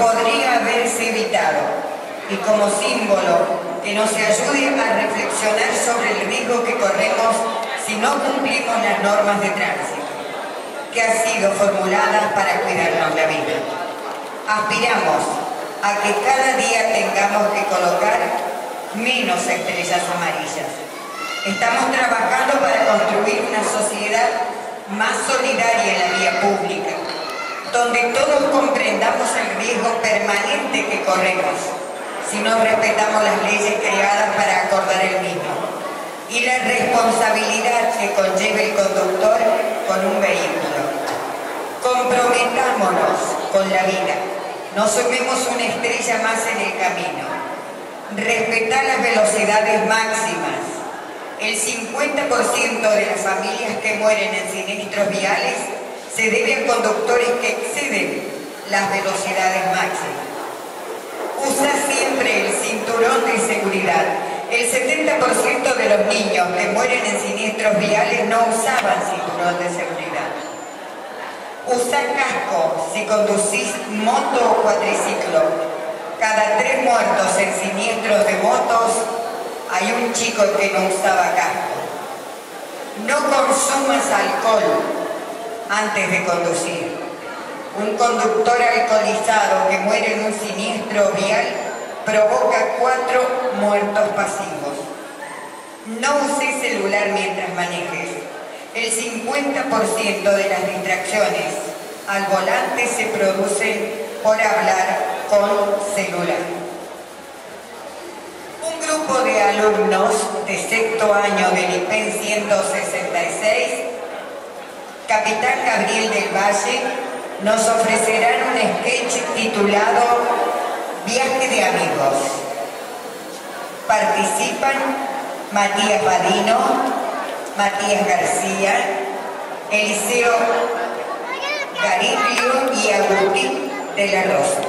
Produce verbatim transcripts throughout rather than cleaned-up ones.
podría haberse evitado y como símbolo que nos ayude a reflexionar sobre el riesgo que corremos si no cumplimos las normas de tránsito, que han sido formuladas para cuidarnos la vida. Aspiramos a que cada día tengamos que colocar menos estrellas amarillas. Estamos trabajando para construir una sociedad más solidaria en la vía pública, donde todos comprendamos el riesgo permanente que corremos si no respetamos las leyes creadas para acordar el mismo y la responsabilidad que conlleva el conductor con un vehículo. Comprometámonos con la vida, no sumemos una estrella más en el camino. Respetar las velocidades máximas. El cincuenta por ciento de las familias que mueren en siniestros viales se debe a conductores que exceden las velocidades máximas. Usa siempre el cinturón de seguridad. El setenta por ciento de los niños que mueren en siniestros viales no usaban cinturón de seguridad. Usa casco si conducís moto o cuatriciclo. Cada tres muertos en siniestros de motos hay un chico que no usaba casco. No consumas alcohol antes de conducir. Un conductor alcoholizado que muere en un siniestro vial provoca cuatro muertos pasivos. No uses celular mientras manejes. El cincuenta por ciento de las distracciones al volante se producen por hablar con celular. Un grupo de alumnos de sexto año del I P E N ciento sesenta y seis, Capitán Gabriel del Valle, nos ofrecerán un sketch titulado Viaje de Amigos. Participan Matías Badino, Matías García, Eliseo Gariglio y Agustín de la Rosa.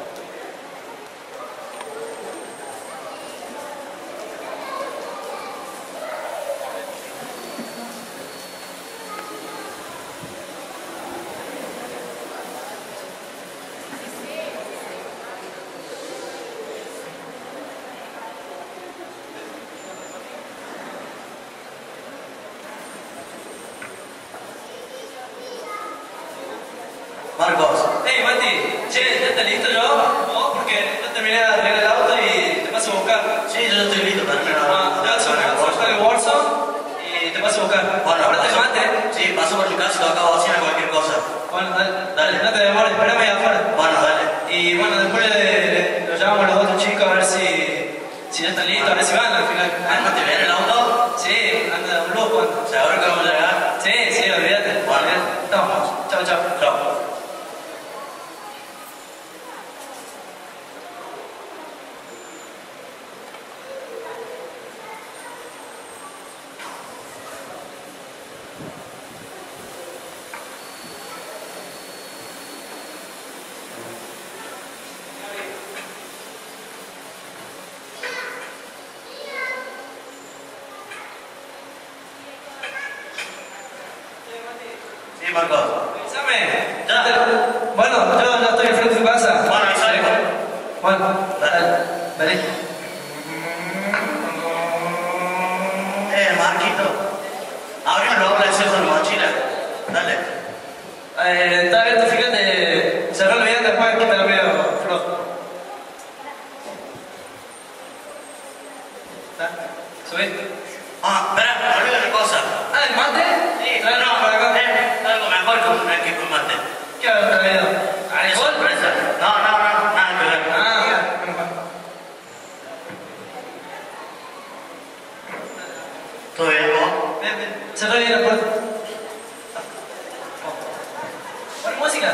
Marcos. Hey, Mati. Che, ¿ya estás listo yo? No, porque no terminé de arreglar el auto y te paso a buscar. Sí, yo no estoy listo para terminar. Ah, te paso a buscar el bolso y te paso a buscar. Bueno, ahora te mate. Sí, paso por mi casa y lo acabo haciendo cualquier cosa. Bueno, dale. Dale. No te demores, espérame ahí afuera. Bueno, dale. Y bueno, después le, le, lo llamamos a los otros chicos a ver si, si ya están listos, a ver si van al final. Ah, ¿no te ven el auto? Sí, anda un lujo. ¿Seguro que vamos a llegar? Sí, sí, olvídate. Bueno, estamos. Chao, chao. Chao. Sí, Marcos. Avísame. Ya. Bueno, yo ya estoy enfrente de tu casa. Bueno, avísame. Bueno, dale. Dale. Eh, Marquito. Abrime los hombres de la mochila. Dale. Eh, está bien, fíjate. Cerralo bien, después quítalo medio flojo. ¿Subí? Ah, espera, me olvidé una cosa. Ah, ¿el mate? Sí, no, no, para acá. Eh, algo mejor que un equipo de mate. ¿Qué has traído? Ah, es sorpresa. No, no, no, nada que ver. Ah, ya. ¿Todo bien, vos? Bien, bien. Cerrá bien la puerta. Pon música.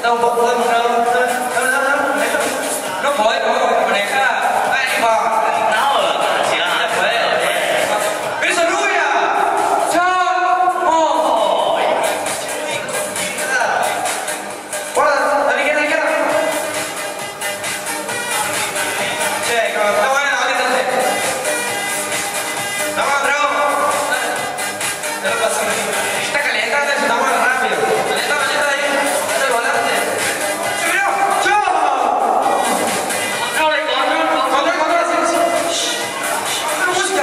Está un poco de mojado. No, no, no, no. No puedo manejar. Ay, va. No, si no, no puedo. ¡Eso, rubia! ¡Chao! ¡Oh! Guarda, a la izquierda, a la izquierda. Che, está buena la bolita. Vamos, Drago. Ya lo pasó. Está calentando, se está bueno rápido. Calenta, calenta ahí. Hasta el volante. ¡Se miró! ¡Chao! Control, control, control, control, sí, sí. Shh. Control, música.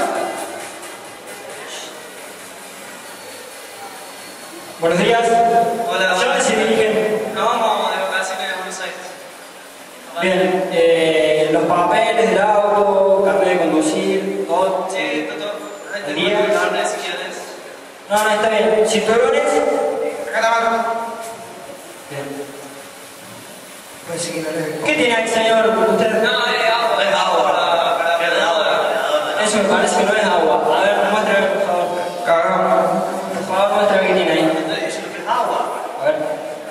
Buenos días. Hola, ¿Ya hola. se dirigen? No, vamos de vacaciones de Buenos Aires. Bien, eh, los papeles del auto, carnet de conducir, todo. Sí, todo. Ahí te Día. pongo el carnet si quieres. No, no, está bien. ¿Cinturones? Acá la mano. Bien. Pues sí, no le ¿Qué tiene ahí, señor? Usted. No, es agua, es agua para, para, para el agua. Eso me parece que no es agua. A ver, muéstrame, por favor. Cagamos. Por favor, muéstrame qué tiene ahí. Estoy diciendo que es agua. A ver.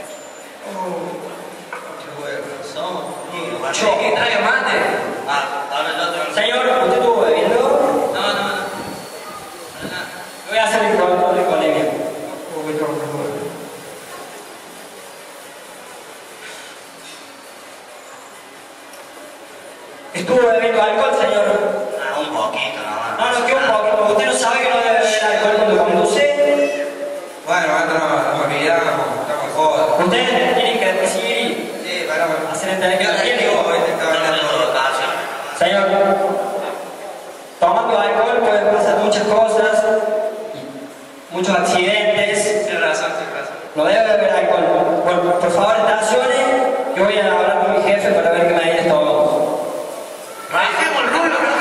Yo. ¿Qué trae mate? Ah, ahora el otro. Señor, ¿usted estuvo bebiendo? No, no, no. Voy a hacer el control de colegio. ¿Estuvo bebiendo alcohol, señor? Ah, un poquito nada más. No, no, que un poquito. ¿Usted no sabe que no debe beber alcohol cuando conduce? Bueno, nosotros nos olvidamos, estamos jodas. Ustedes tienen que decidir Sí, para, y hacer entender que yo no te tienen. digo, este está hablando. Señor, tomando alcohol pueden pasar muchas cosas, muchos accidentes. Tienes razón, tienes razón. No debe beber alcohol. Bueno, por favor, estacione. Yo voy a hablar con mi jefe para ver qué medidas tomamos. Rajemos el rulo,